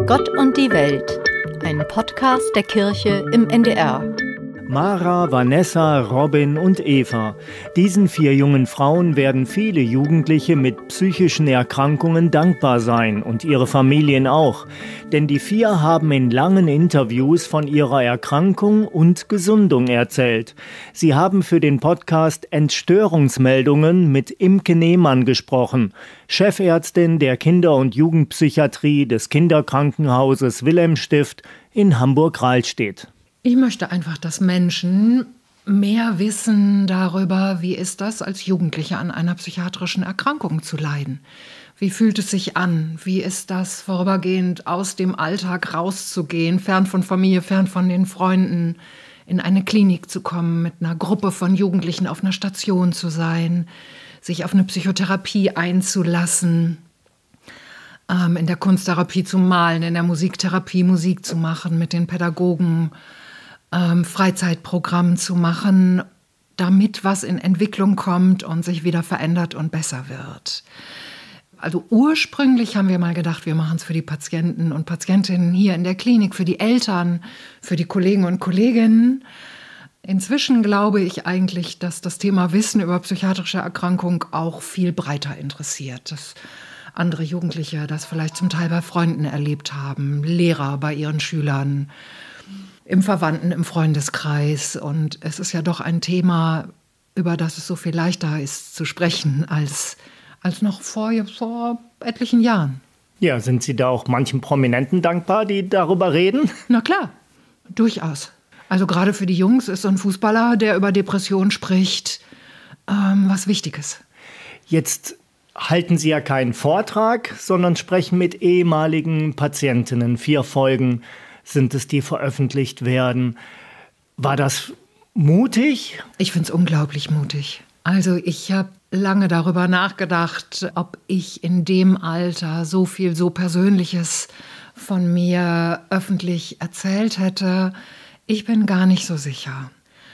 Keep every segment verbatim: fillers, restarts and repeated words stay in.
Gott und die Welt, ein Podcast der Kirche im N D R. Mara, Vanessa, Robin und Eva. Diesen vier jungen Frauen werden viele Jugendliche mit psychischen Erkrankungen dankbar sein und ihre Familien auch. Denn die vier haben in langen Interviews von ihrer Erkrankung und Gesundung erzählt. Sie haben für den Podcast Entstörungsmeldungen mit Imke Nehmann gesprochen, Chefärztin der Kinder- und Jugendpsychiatrie des Kinderkrankenhauses Wilhelmstift in Hamburg-Rahlstedt. Ich möchte einfach, dass Menschen mehr wissen darüber, wie ist das, als Jugendliche an einer psychiatrischen Erkrankung zu leiden. Wie fühlt es sich an? Wie ist das, vorübergehend aus dem Alltag rauszugehen, fern von Familie, fern von den Freunden, in eine Klinik zu kommen, mit einer Gruppe von Jugendlichen auf einer Station zu sein, sich auf eine Psychotherapie einzulassen, ähm, in der Kunsttherapie zu malen, in der Musiktherapie Musik zu machen, mit den Pädagogen ähm, Freizeitprogramm zu machen, damit was in Entwicklung kommt und sich wieder verändert und besser wird. Also ursprünglich haben wir mal gedacht, wir machen es für die Patienten und Patientinnen hier in der Klinik, für die Eltern, für die Kollegen und Kolleginnen. Inzwischen glaube ich eigentlich, dass das Thema Wissen über psychiatrische Erkrankung auch viel breiter interessiert. Dass andere Jugendliche das vielleicht zum Teil bei Freunden erlebt haben, Lehrer bei ihren Schülern, im Verwandten, im Freundeskreis. Und es ist ja doch ein Thema, über das es so viel leichter ist zu sprechen als, als noch vor, vor etlichen Jahren. Ja, sind Sie da auch manchen Prominenten dankbar, die darüber reden? Na klar, durchaus. Also gerade für die Jungs ist so ein Fußballer, der über Depression spricht, ähm, was Wichtiges. Jetzt halten Sie ja keinen Vortrag, sondern sprechen mit ehemaligen Patientinnen. Vier Folgen sind es, die veröffentlicht werden. War das mutig? Ich finde es unglaublich mutig. Also ich habe lange darüber nachgedacht, ob ich in dem Alter so viel, so Persönliches von mir öffentlich erzählt hätte. Ich bin gar nicht so sicher.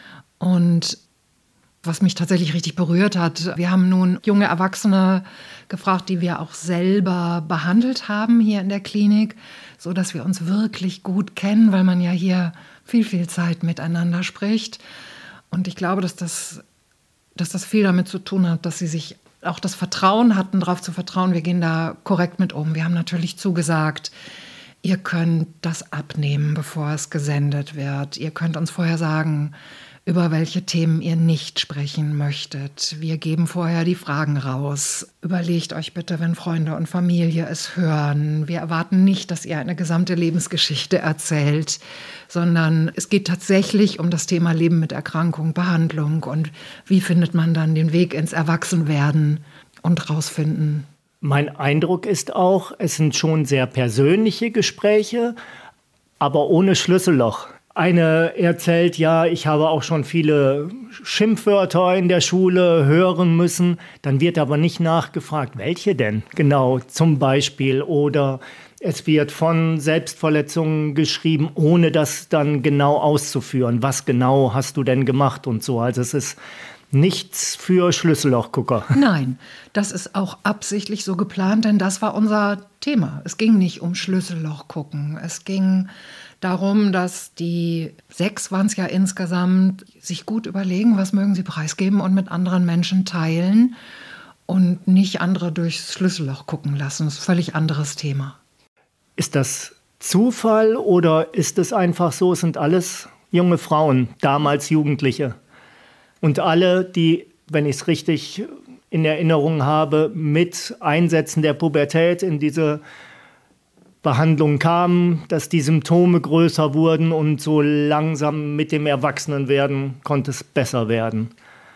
Und was mich tatsächlich richtig berührt hat, wir haben nun junge Erwachsene gefragt, die wir auch selber behandelt haben hier in der Klinik, so dass wir uns wirklich gut kennen, weil man ja hier viel, viel Zeit miteinander spricht. Und ich glaube, dass das, dass das viel damit zu tun hat, dass sie sich auch das Vertrauen hatten, darauf zu vertrauen, wir gehen da korrekt mit um. Wir haben natürlich zugesagt, ihr könnt das abnehmen, bevor es gesendet wird. Ihr könnt uns vorher sagen, über welche Themen ihr nicht sprechen möchtet. Wir geben vorher die Fragen raus. Überlegt euch bitte, wenn Freunde und Familie es hören. Wir erwarten nicht, dass ihr eine gesamte Lebensgeschichte erzählt, sondern es geht tatsächlich um das Thema Leben mit Erkrankung, Behandlung und wie findet man dann den Weg ins Erwachsenwerden und rausfinden. Mein Eindruck ist auch, es sind schon sehr persönliche Gespräche, aber ohne Schlüsselloch. Eine erzählt, ja, ich habe auch schon viele Schimpfwörter in der Schule hören müssen. Dann wird aber nicht nachgefragt, welche denn genau zum Beispiel. Oder es wird von Selbstverletzungen geschrieben, ohne das dann genau auszuführen. Was genau hast du denn gemacht und so. Also es ist nichts für Schlüssellochgucker. Nein, das ist auch absichtlich so geplant, denn das war unser Thema. Es ging nicht um Schlüssellochgucken. Es ging darum, dass die sechs waren es ja insgesamt, sich gut überlegen, was mögen sie preisgeben und mit anderen Menschen teilen und nicht andere durchs Schlüsselloch gucken lassen. Das ist ein völlig anderes Thema. Ist das Zufall oder ist es einfach so, es sind alles junge Frauen, damals Jugendliche? Und alle, die, wenn ich es richtig in Erinnerung habe, mit Einsätzen der Pubertät in diese Behandlung kamen, dass die Symptome größer wurden und so langsam mit dem Erwachsenenwerden konnte es besser werden.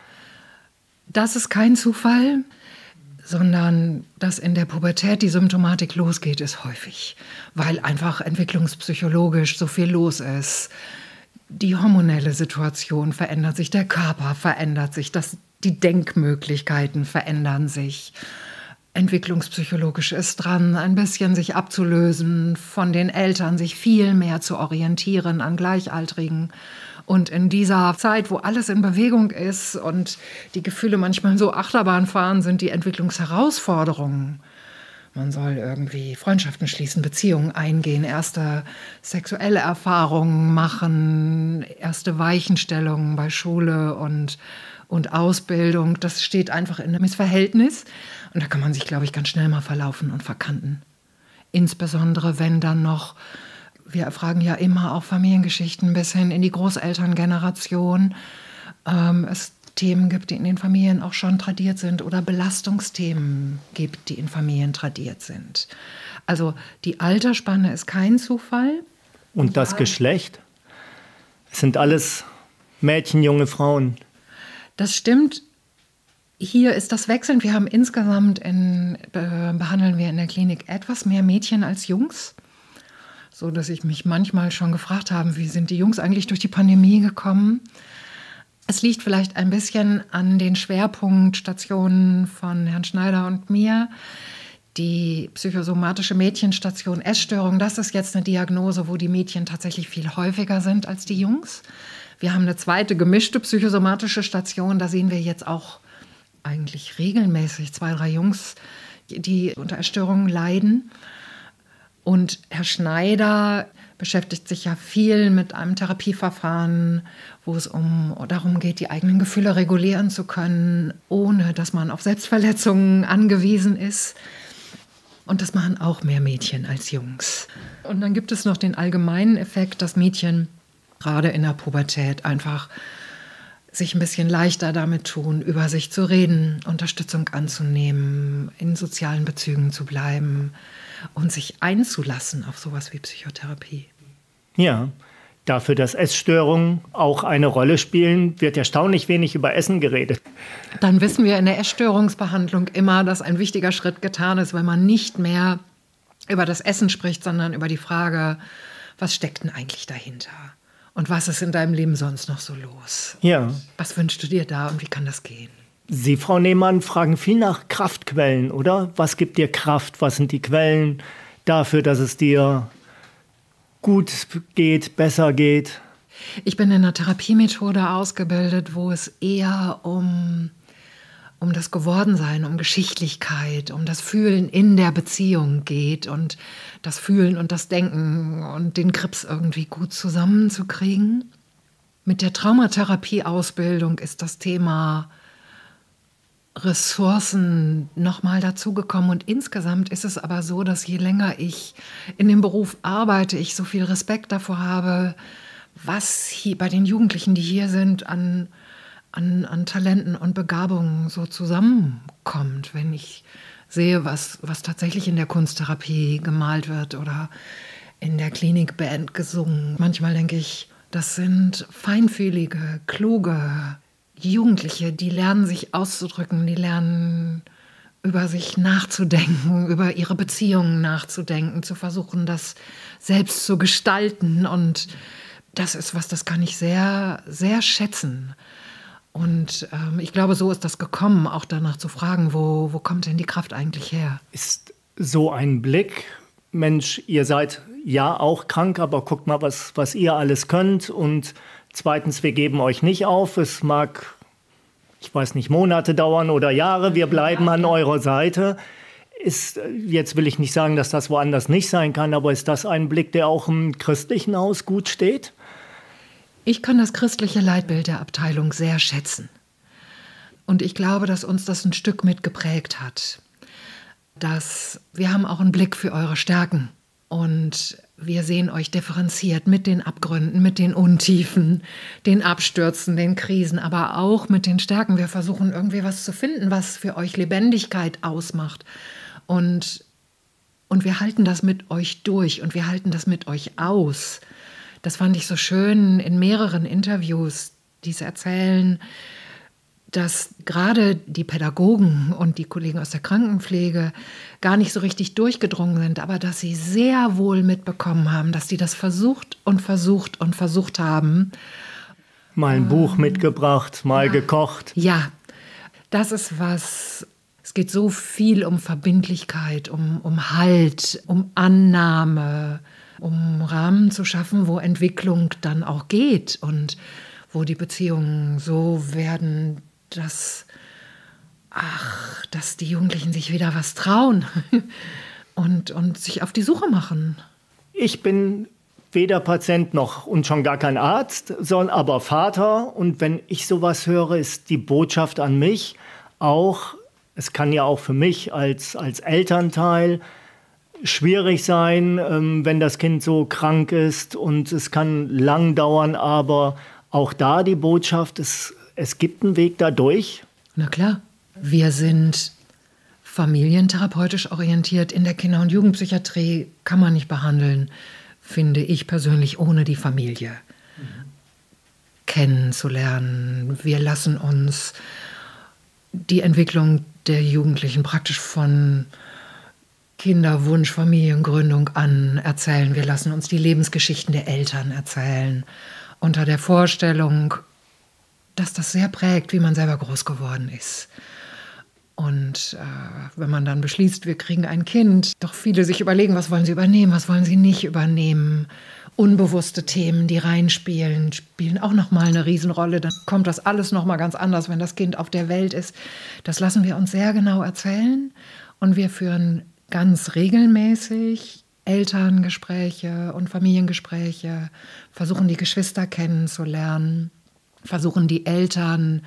Das ist kein Zufall, sondern dass in der Pubertät die Symptomatik losgeht, ist häufig, weil einfach entwicklungspsychologisch so viel los ist. Die hormonelle Situation verändert sich, der Körper verändert sich, das, die Denkmöglichkeiten verändern sich. Entwicklungspsychologisch ist dran, ein bisschen sich abzulösen von den Eltern, sich viel mehr zu orientieren an Gleichaltrigen. Und in dieser Zeit, wo alles in Bewegung ist und die Gefühle manchmal so Achterbahn fahren, sind die Entwicklungsherausforderungen Man soll irgendwie Freundschaften schließen, Beziehungen eingehen, erste sexuelle Erfahrungen machen, erste Weichenstellungen bei Schule und, und Ausbildung. Das steht einfach in einem Missverhältnis. Und da kann man sich, glaube ich, ganz schnell mal verlaufen und verkanten. Insbesondere, wenn dann noch, wir erfragen ja immer auch Familiengeschichten bis hin in die Großelterngeneration, ähm, es Themen gibt, die in den Familien auch schon tradiert sind oder Belastungsthemen gibt, die in Familien tradiert sind. Also die Altersspanne ist kein Zufall. Und das Geschlecht? Es sind alles Mädchen, junge Frauen. Das stimmt. Hier ist das wechselnd. Wir haben insgesamt, in, äh, behandeln wir in der Klinik etwas mehr Mädchen als Jungs. So dass ich mich manchmal schon gefragt habe, wie sind die Jungs eigentlich durch die Pandemie gekommen? Es liegt vielleicht ein bisschen an den Schwerpunktstationen von Herrn Schneider und mir. Die psychosomatische Mädchenstation Essstörung, das ist jetzt eine Diagnose, wo die Mädchen tatsächlich viel häufiger sind als die Jungs. Wir haben eine zweite gemischte psychosomatische Station, da sehen wir jetzt auch eigentlich regelmäßig zwei, drei Jungs, die unter Essstörungen leiden. Und Herr Schneider beschäftigt sich ja viel mit einem Therapieverfahren, wo es um, darum geht, die eigenen Gefühle regulieren zu können, ohne dass man auf Selbstverletzungen angewiesen ist. Und das machen auch mehr Mädchen als Jungs. Und dann gibt es noch den allgemeinen Effekt, dass Mädchen gerade in der Pubertät einfach sich ein bisschen leichter damit tun, über sich zu reden, Unterstützung anzunehmen, in sozialen Bezügen zu bleiben und sich einzulassen auf sowas wie Psychotherapie. Ja, dafür, dass Essstörungen auch eine Rolle spielen, wird erstaunlich wenig über Essen geredet. Dann wissen wir in der Essstörungsbehandlung immer, dass ein wichtiger Schritt getan ist, weil man nicht mehr über das Essen spricht, sondern über die Frage, was steckt denn eigentlich dahinter? Und was ist in deinem Leben sonst noch so los? Ja. Was wünschst du dir da und wie kann das gehen? Sie, Frau Nehmann, fragen viel nach Kraftquellen, oder? Was gibt dir Kraft? Was sind die Quellen dafür, dass es dir gut geht, besser geht? Ich bin in einer Therapiemethode ausgebildet, wo es eher um, um das Gewordensein, um Geschichtlichkeit, um das Fühlen in der Beziehung geht und das Fühlen und das Denken und den Grips irgendwie gut zusammenzukriegen. Mit der Traumatherapie-Ausbildung ist das Thema Ressourcen nochmal dazugekommen. Und insgesamt ist es aber so, dass je länger ich in dem Beruf arbeite, ich so viel Respekt davor habe, was hier bei den Jugendlichen, die hier sind, an, an, an Talenten und Begabungen so zusammenkommt. Wenn ich sehe, was, was tatsächlich in der Kunsttherapie gemalt wird oder in der Klinikband gesungen. Manchmal denke ich, das sind feinfühlige, kluge Jugendliche, die lernen sich auszudrücken, die lernen über sich nachzudenken, über ihre Beziehungen nachzudenken, zu versuchen, das selbst zu gestalten. Und das ist was, das kann ich sehr, sehr schätzen. Und ähm, ich glaube, so ist das gekommen, auch danach zu fragen, wo, wo kommt denn die Kraft eigentlich her? Ist so ein Blick, Mensch, ihr seid ja auch krank, aber guckt mal, was, was ihr alles könnt. Und zweitens, wir geben euch nicht auf. Es mag, ich weiß nicht, Monate dauern oder Jahre. Wir bleiben an eurer Seite. Ist, jetzt will ich nicht sagen, dass das woanders nicht sein kann, aber ist das ein Blick, der auch im christlichen Haus gut steht? Ich kann das christliche Leitbild der Abteilung sehr schätzen. Und ich glaube, dass uns das ein Stück mitgeprägt hat. Dass wir haben auch einen Blick für eure Stärken. Und wir sehen euch differenziert mit den Abgründen, mit den Untiefen, den Abstürzen, den Krisen, aber auch mit den Stärken. Wir versuchen irgendwie was zu finden, was für euch Lebendigkeit ausmacht. Und, und wir halten das mit euch durch und wir halten das mit euch aus. Das fand ich so schön in mehreren Interviews, die es erzählen, dass gerade die Pädagogen und die Kollegen aus der Krankenpflege gar nicht so richtig durchgedrungen sind, aber dass sie sehr wohl mitbekommen haben, dass sie das versucht und versucht und versucht haben. Mal ein ähm, Buch mitgebracht, mal ja, gekocht. Ja, das ist was, es geht so viel um Verbindlichkeit, um, um Halt, um Annahme, um Rahmen zu schaffen, wo Entwicklung dann auch geht und wo die Beziehungen so werden, dass ach, dass die Jugendlichen sich wieder was trauen und, und sich auf die Suche machen. Ich bin weder Patient noch und schon gar kein Arzt, sondern aber Vater. Und wenn ich sowas höre, ist die Botschaft an mich auch, es kann ja auch für mich als, als Elternteil schwierig sein, ähm, wenn das Kind so krank ist, und es kann lang dauern, aber auch da die Botschaft, es, es gibt einen Weg dadurch. Na klar, wir sind familientherapeutisch orientiert. In der Kinder- und Jugendpsychiatrie kann man nicht behandeln, finde ich persönlich, ohne die Familie mhm. kennenzulernen. Wir lassen uns die Entwicklung der Jugendlichen praktisch von Kinderwunsch, Familiengründung an erzählen. Wir lassen uns die Lebensgeschichten der Eltern erzählen, unter der Vorstellung, dass das sehr prägt, wie man selber groß geworden ist. Und äh, wenn man dann beschließt, wir kriegen ein Kind, doch viele sich überlegen, was wollen sie übernehmen, was wollen sie nicht übernehmen. Unbewusste Themen, die reinspielen, spielen auch nochmal eine Riesenrolle. Dann kommt das alles nochmal ganz anders, wenn das Kind auf der Welt ist. Das lassen wir uns sehr genau erzählen. Und wir führen ganz regelmäßig Elterngespräche und Familiengespräche, versuchen die Geschwister kennenzulernen, versuchen die Eltern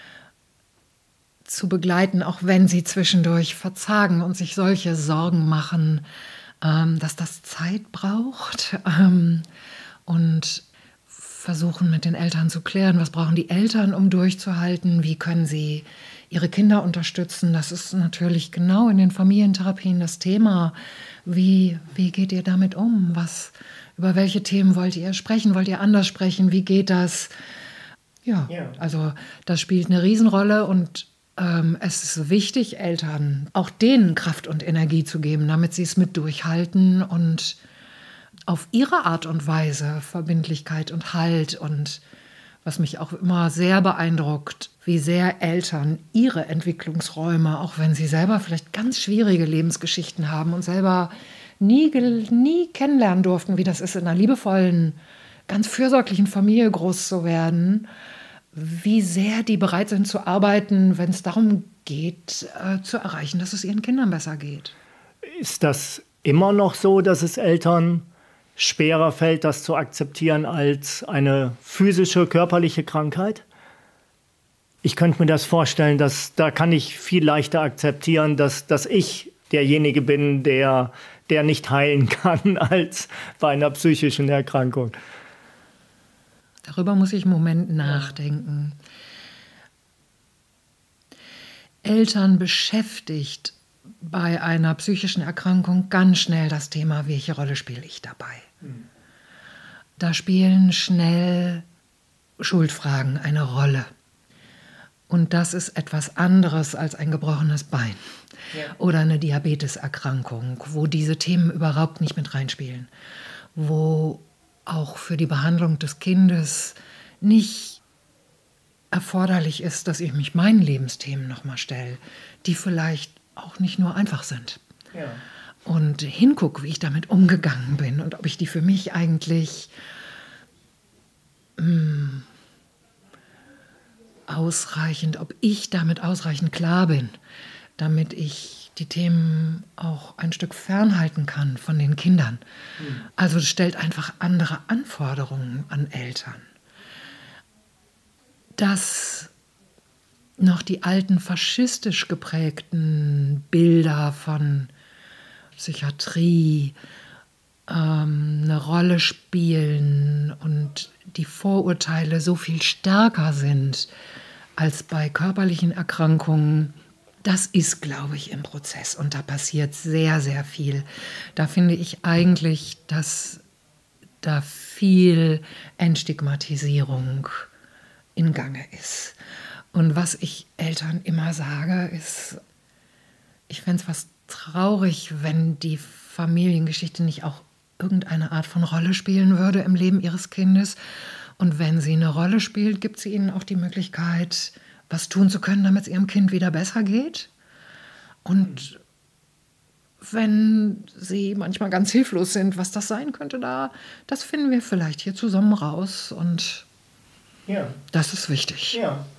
zu begleiten, auch wenn sie zwischendurch verzagen und sich solche Sorgen machen, ähm, dass das Zeit braucht, ähm, und versuchen mit den Eltern zu klären, was brauchen die Eltern, um durchzuhalten, wie können sie ihre Kinder unterstützen. Das ist natürlich genau in den Familientherapien das Thema. Wie, wie geht ihr damit um? Was, über welche Themen wollt ihr sprechen? Wollt ihr anders sprechen? Wie geht das? Ja, ja. Also das spielt eine Riesenrolle, und ähm, es ist wichtig, Eltern auch denen Kraft und Energie zu geben, damit sie es mit durchhalten und auf ihre Art und Weise Verbindlichkeit und Halt. Und was mich auch immer sehr beeindruckt, wie sehr Eltern ihre Entwicklungsräume, auch wenn sie selber vielleicht ganz schwierige Lebensgeschichten haben und selber nie, nie kennenlernen durften, wie das ist, in einer liebevollen, ganz fürsorglichen Familie groß zu werden, wie sehr die bereit sind zu arbeiten, wenn es darum geht, äh, zu erreichen, dass es ihren Kindern besser geht. Ist das immer noch so, dass es Eltern schwerer fällt, das zu akzeptieren als eine physische, körperliche Krankheit? Ich könnte mir das vorstellen, dass da kann ich viel leichter akzeptieren, dass, dass ich derjenige bin, der, der nicht heilen kann, als bei einer psychischen Erkrankung. Darüber muss ich einen Moment nachdenken. Eltern beschäftigt bei einer psychischen Erkrankung ganz schnell das Thema, welche Rolle spiele ich dabei? Mhm. Da spielen schnell Schuldfragen eine Rolle. Und das ist etwas anderes als ein gebrochenes Bein, ja, oder eine Diabeteserkrankung, wo diese Themen überhaupt nicht mit reinspielen, wo auch für die Behandlung des Kindes nicht erforderlich ist, dass ich mich meinen Lebensthemen nochmal stelle, die vielleicht auch nicht nur einfach sind. Ja. Und hingucke, wie ich damit umgegangen bin und ob ich die für mich eigentlich mh, ausreichend, ob ich damit ausreichend klar bin, damit ich die Themen auch ein Stück fernhalten kann von den Kindern. Mhm. Also es stellt einfach andere Anforderungen an Eltern. Dass noch die alten faschistisch geprägten Bilder von Psychiatrie ähm, eine Rolle spielen und die Vorurteile so viel stärker sind als bei körperlichen Erkrankungen, das ist, glaube ich, im Prozess, und da passiert sehr, sehr viel. Da finde ich eigentlich, dass da viel Entstigmatisierung in Gange ist. Und was ich Eltern immer sage, ist, ich fände es fast traurig, wenn die Familiengeschichte nicht auch irgendeine Art von Rolle spielen würde im Leben ihres Kindes. Und wenn sie eine Rolle spielt, gibt sie ihnen auch die Möglichkeit, was tun zu können, damit es ihrem Kind wieder besser geht. Und wenn sie manchmal ganz hilflos sind, was das sein könnte, da, das finden wir vielleicht hier zusammen raus. Und ja, das ist wichtig. Ja.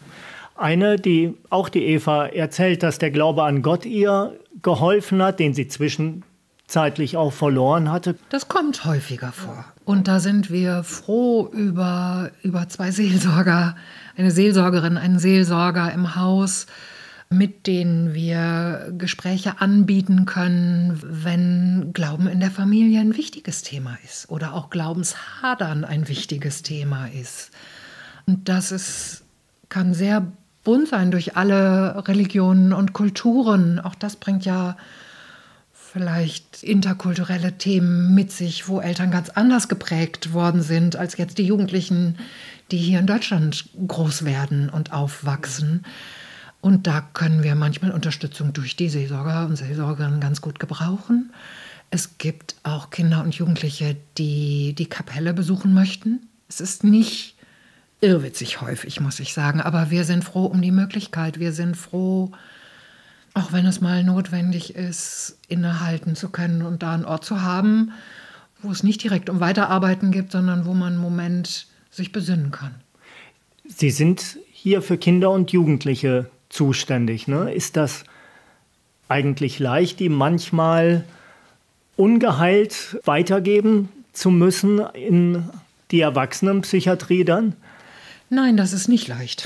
Eine, die auch die Eva erzählt, dass der Glaube an Gott ihr geholfen hat, den sie zwischenzeitlich auch verloren hatte. Das kommt häufiger vor. Und da sind wir froh über, über zwei Seelsorger, eine Seelsorgerin, einen Seelsorger im Haus, mit denen wir Gespräche anbieten können, wenn Glauben in der Familie ein wichtiges Thema ist oder auch Glaubenshadern ein wichtiges Thema ist. Und das ist, kann sehr bunt sein durch alle Religionen und Kulturen. Auch das bringt ja vielleicht interkulturelle Themen mit sich, wo Eltern ganz anders geprägt worden sind als jetzt die Jugendlichen, die hier in Deutschland groß werden und aufwachsen. Und da können wir manchmal Unterstützung durch die Seelsorger und Seelsorgerinnen ganz gut gebrauchen. Es gibt auch Kinder und Jugendliche, die die Kapelle besuchen möchten. Es ist nicht irrwitzig häufig, muss ich sagen, aber wir sind froh um die Möglichkeit. Wir sind froh, auch wenn es mal notwendig ist, innehalten zu können und da einen Ort zu haben, wo es nicht direkt um Weiterarbeiten gibt, sondern wo man einen Moment sich besinnen kann. Sie sind hier für Kinder und Jugendliche zuständig, ne? Ist das eigentlich leicht, die manchmal ungeheilt weitergeben zu müssen in die Erwachsenenpsychiatrie dann? Nein, das ist nicht leicht.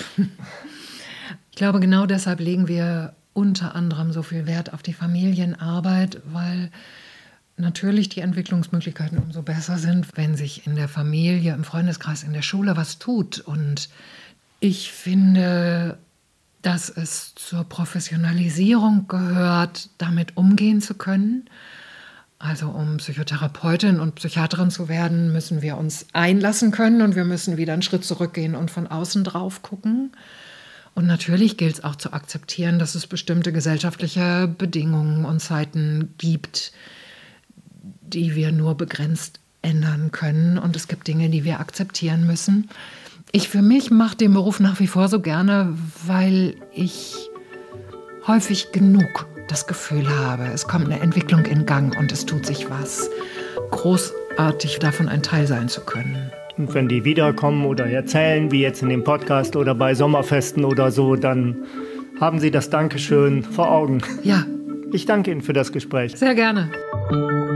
Ich glaube, genau deshalb legen wir unter anderem so viel Wert auf die Familienarbeit, weil natürlich die Entwicklungsmöglichkeiten umso besser sind, wenn sich in der Familie, im Freundeskreis, in der Schule was tut. Und ich finde, dass es zur Professionalisierung gehört, damit umgehen zu können. Also um Psychotherapeutin und Psychiaterin zu werden, müssen wir uns einlassen können und wir müssen wieder einen Schritt zurückgehen und von außen drauf gucken. Und natürlich gilt es auch zu akzeptieren, dass es bestimmte gesellschaftliche Bedingungen und Zeiten gibt, die wir nur begrenzt ändern können. Und es gibt Dinge, die wir akzeptieren müssen. Ich für mich mache den Beruf nach wie vor so gerne, weil ich häufig genug das Gefühl habe, es kommt eine Entwicklung in Gang und es tut sich was. Großartig davon ein Teil sein zu können. Und wenn die wiederkommen oder erzählen, wie jetzt in dem Podcast oder bei Sommerfesten oder so, dann haben Sie das Dankeschön vor Augen. Ja. Ich danke Ihnen für das Gespräch. Sehr gerne.